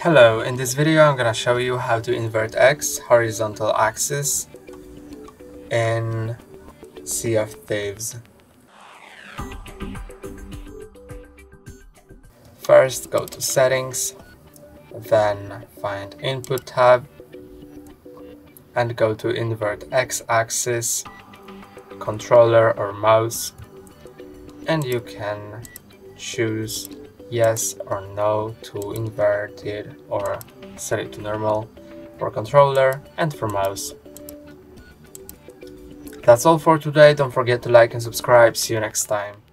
Hello, in this video I'm gonna show you how to invert X, horizontal axis, in Sea of Thieves. First go to Settings, then find Input tab, and go to Invert X axis, controller or mouse, and you can choose yes or no to invert it or set it to normal for controller and for mouse. That's all for today. Don't forget to like and subscribe. See you next time.